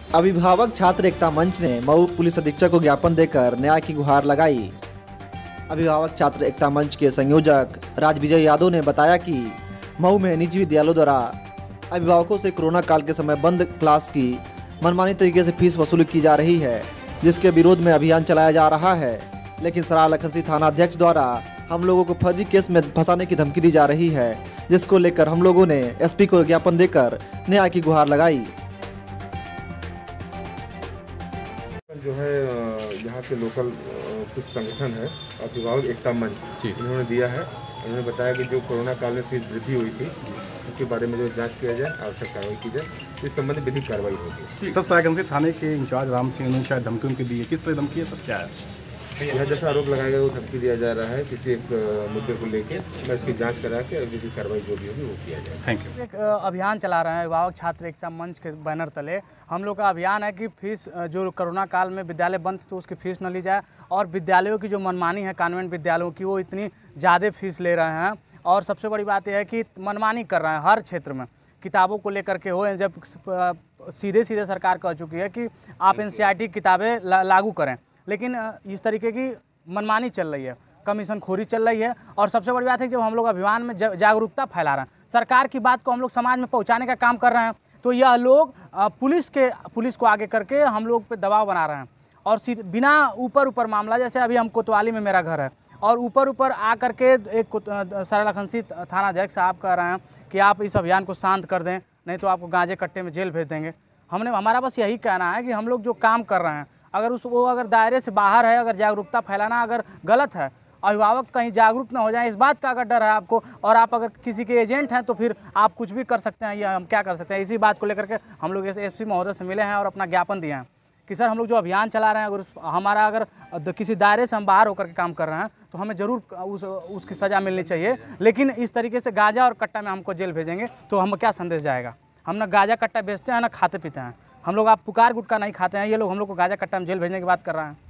अभिभावक छात्र एकता मंच ने मऊ पुलिस अधीक्षक को ज्ञापन देकर न्याय की गुहार लगाई। अभिभावक छात्र एकता मंच के संयोजक राजविजय यादव ने बताया कि मऊ में निजी विद्यालयों द्वारा अभिभावकों से कोरोना काल के समय बंद क्लास की मनमानी तरीके से फीस वसूली की जा रही है, जिसके विरोध में अभियान चलाया जा रहा है। लेकिन सराहा लखनसी थाना अध्यक्ष द्वारा हम लोगों को फर्जी केस में फंसाने की धमकी दी जा रही है, जिसको लेकर हम लोगों ने एसपी को ज्ञापन देकर न्याय की गुहार लगाई। जो है यहाँ के लोकल कुछ संगठन है अभिभावक एकता मंच, इन्होंने दिया है। उन्होंने बताया कि जो कोरोना काल में फीस वृद्धि हुई थी उसके बारे में जो जांच किया जाए, आवश्यक कार्रवाई की जाए, इस संबंध में विधिक कार्रवाई होगी। सर रायगंज थाने के इंचार्ज राम सिंह ने शायद धमकी उनकी दी है, किस तरह धमकी है सर, क्या है? यह जैसा आरोप लगाया गया वो धमकी दिया जा रहा है किसी एक मुद्दे को लेके, मैं इसकी जांच करा के विधिक कार्रवाई जो भी होगी वो किया जाए। Thank you. एक अभियान चला रहे हैं अभिभावक छात्र एकता मंच के बैनर तले। हम लोग का अभियान है कि फीस जो कोरोना काल में विद्यालय बंद तो उसकी फीस न ली जाए, और विद्यालयों की जो मनमानी है कॉन्वेंट विद्यालयों की, वो इतनी ज़्यादा फीस ले रहे हैं। और सबसे बड़ी बात यह है कि मनमानी कर रहे हैं हर क्षेत्र में, किताबों को लेकर के हो, जब सीधे सरकार कह चुकी है कि आप एनसीईआरटी किताबें लागू करें, लेकिन इस तरीके की मनमानी चल रही है, कमीशन खोरी चल रही है। और सबसे बड़ी बात है जब हम लोग अभियान में जागरूकता फैला रहे हैं, सरकार की बात को हम लोग समाज में पहुंचाने का काम कर रहे हैं, तो यह लोग पुलिस को आगे करके हम लोग पे दबाव बना रहे हैं। और बिना ऊपर मामला, जैसे अभी हम कोतवाली में मेरा घर है, और ऊपर आ करके एक सराहा लखनसी थाना अध्यक्ष साहब कह रहे हैं कि आप इस अभियान को शांत कर दें, नहीं तो आपको गांजे कट्टे में जेल भेज देंगे। हमारा बस यही कहना है कि हम लोग जो काम कर रहे हैं, अगर दायरे से बाहर है, अगर जागरूकता फैलाना अगर गलत है, अभिभावक कहीं जागरूक ना हो जाए, इस बात का अगर डर है आपको, और आप अगर किसी के एजेंट हैं तो फिर आप कुछ भी कर सकते हैं, या हम क्या कर सकते हैं। इसी बात को लेकर के हम लोग एसपी महोदय से मिले हैं और अपना ज्ञापन दिए हैं कि सर हम लोग जो अभियान चला रहे हैं, अगर किसी दायरे से हम बाहर होकर के काम कर रहे हैं तो हमें ज़रूर उसकी सज़ा मिलनी चाहिए। लेकिन इस तरीके से गांजा और कट्टा में हमको जेल भेजेंगे तो हम क्या संदेश जाएगा? हम ना गांजा कट्टा बेचते हैं ना खाते पीते हैं, हम लोग आप पुकार गुटखा नहीं खाते हैं, ये लोग हम लोग को गांजा कट्टा में जेल भेजने की बात कर रहे हैं।